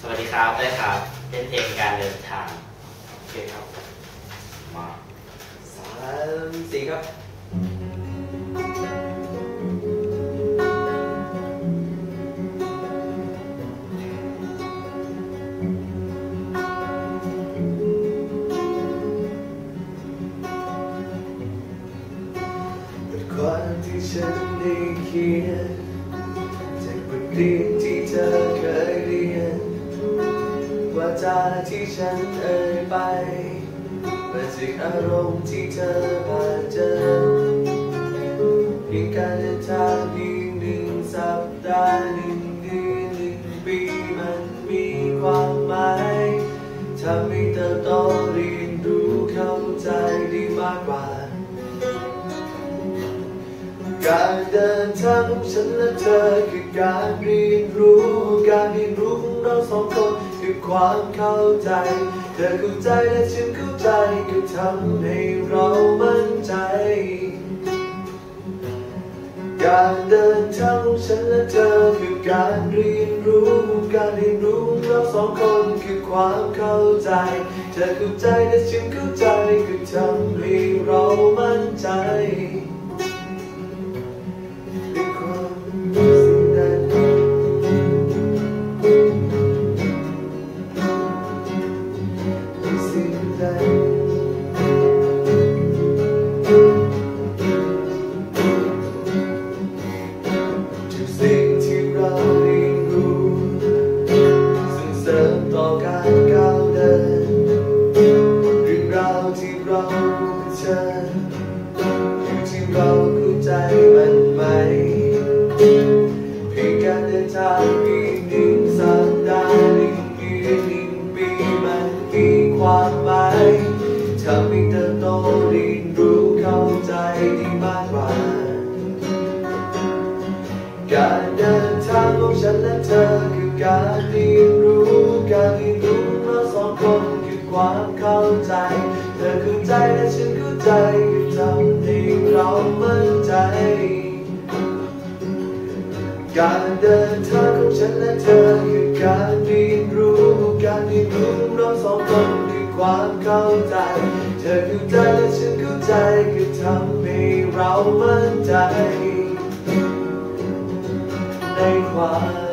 วัสดีครับได้ครับเป็นเพลงการเดินทางโอเคครับมา 3 4ครับบทความที่ฉันได้เขียนจากบทเรียนที่เธอเคยเรียนว่าจาที่ฉันเอ่ยไปมาจากอารมณ์ที่เธอผ่านเจอเพียงการเดินทางเพียง1 สัปดาห์1 เดือน1 ปีมันมีความหมายทำให้เติบโตเรียนรู้เข้าใจได้มากกว่าการเดินทางของฉันและเธอคือการเรียนรู้ของเราสองคนคือความเข้าใจเธอเข้าใจและฉันเข้าใจก็ทำให้เรามั่นใจการเดินทางของฉันและเธอคือการเรียนรู้ของเราสองคนคือความเข้าใจเธอเข้าใจและฉันเข้าใจก็ทำให้เรามั่นใจสิ่งที่เราเรียนรู้ส่งเสริมต่อการก้าวเดินเรื่องราวที่เราเผชิญอยู่ที่เราเข้าใจมันไหมเพียงการเดินทางเพียง1 สัปดาห์1 เดือน1 ปีมันมีความหมายทำให้เติบโตเรียนรู้เข้าใจได้มากกว่าการเดินทางของฉันและเธอคือการเรียนรู้เราสองคนคือความเข้าใจเธอเข้าใจและฉันเข้าใจก็ทำให้เรามั่นใจการเดินทางของฉันและเธอคือการเรียนรู้เราสองคนคือความเข้าใจเธอเข้าใจและฉันเข้าใจก็ทำให้เรามั่นใจในความ